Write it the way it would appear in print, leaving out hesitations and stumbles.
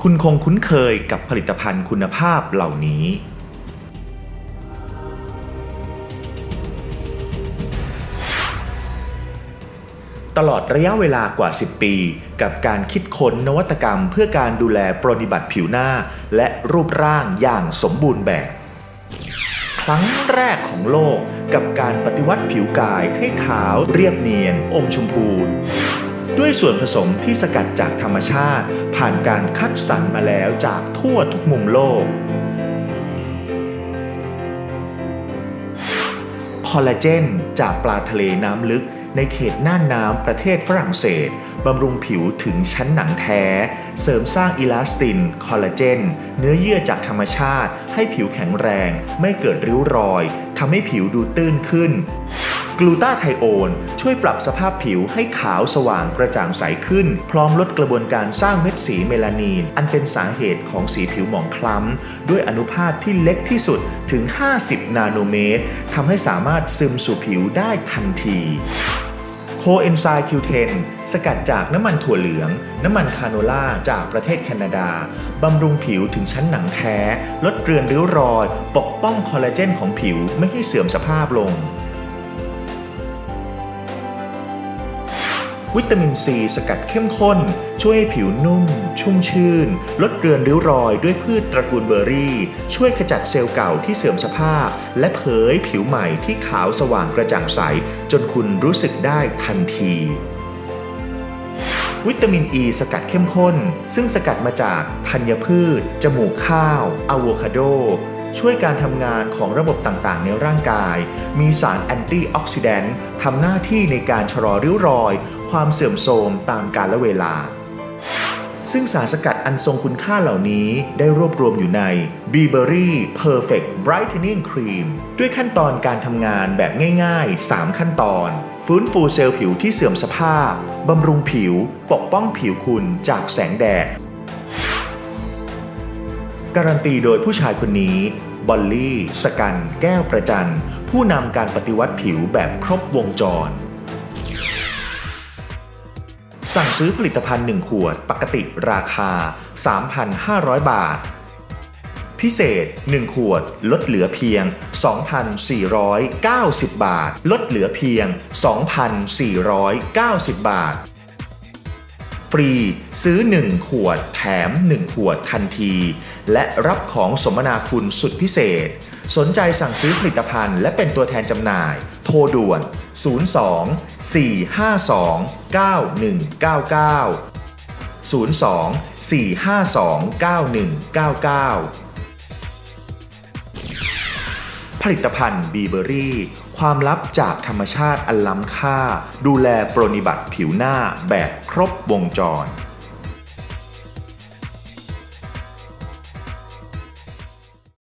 คุณคงคุ้นเคยกับผลิตภัณฑ์คุณภาพเหล่านี้ตลอดระยะเวลากว่า 10 ปีกับการคิดค้นนวัตกรรมเพื่อการดูแลปรนนิบัติผิวหน้าและรูปร่างอย่างสมบูรณ์แบบครั้งแรกของโลกกับการปฏิวัติผิวกายให้ขาวเรียบเนียนอมชมพูด้วยส่วนผสมที่สกัดจากธรรมชาติผ่านการคัดสรรมาแล้วจากทั่วทุกมุมโลกคอลลาเจนจากปลาทะเลน้ำลึกในเขตน่านน้ำประเทศฝรั่งเศสบำรุงผิวถึงชั้นหนังแท้เสริมสร้างอิลาสตินคอลลาเจนเนื้อเยื่อจากธรรมชาติให้ผิวแข็งแรงไม่เกิดริ้วรอยทำให้ผิวดูตื้นขึ้นกลูตาไทโอนช่วยปรับสภาพผิวให้ขาวสว่างกระจ่างใสขึ้นพร้อมลดกระบวนการสร้างเม็ดสีเมลานีนอันเป็นสาเหตุของสีผิวหมองคล้ำด้วยอนุภาคที่เล็กที่สุดถึง50นาโนเมตรทำให้สามารถซึมสู่ผิวได้ทันทีโคเอนไซม์ Q10 สกัดจากน้ำมันถั่วเหลืองน้ำมันคาโนล่าจากประเทศแคนาดาบำรุงผิวถึงชั้นหนังแท้ลดเรือนริ้วรอยปกป้องคอลลาเจนของผิวไม่ให้เสื่อมสภาพลงวิตามินซีสกัดเข้มข้นช่วยให้ผิวนุ่มชุ่มชื่นลดเรือนริ้วรอยด้วยพืชตระกูลเบอร์รี่ช่วยขจัดเซลล์เก่าที่เสื่อมสภาพและเผยผิวใหม่ที่ขาวสว่างกระจ่างใสจนคุณรู้สึกได้ทันทีวิตามินอ e ีสกัดเข้มข้นซึ่งสกัดมาจากธัญพืชจมูกข้าวอะโวคาโดช่วยการทำงานของระบบต่างๆในร่างกายมีสารแอนตี้ออกซิแดนต์ทำหน้าที่ในการชะลอริ้วรอยความเสื่อมโทรมตามกาลเวลาซึ่งสารสกัดอันทรงคุณค่าเหล่านี้ได้รวบรวมอยู่ใน Beeberry Perfect Brightening Cream ด้วยขั้นตอนการทำงานแบบง่ายๆ3ขั้นตอนฟื้นฟูเซลล์ผิวที่เสื่อมสภาพบำรุงผิวปกป้องผิวคุณจากแสงแดดการันตีโดยผู้ชายคนนี้บอลลี่ สกันแก้วประจันผู้นำการปฏิวัติผิวแบบครบวงจรสั่งซื้อผลิตภัณฑ์1ขวดปกติราคา 3,500 บาทพิเศษ1ขวดลดเหลือเพียง 2,490 บาทลดเหลือเพียง 2,490 บาทฟรีซื้อ1ขวดแถม1ขวดทันทีและรับของสมนาคุณสุดพิเศษสนใจสั่งซื้อผลิตภัณฑ์และเป็นตัวแทนจำหน่ายโทรด่วนผลิตภัณฑ์บีเบอรี่ความลับจากธรรมชาติอันล้ำค่าดูแลปรนนิบัติผิวหน้าแบบครบวงจร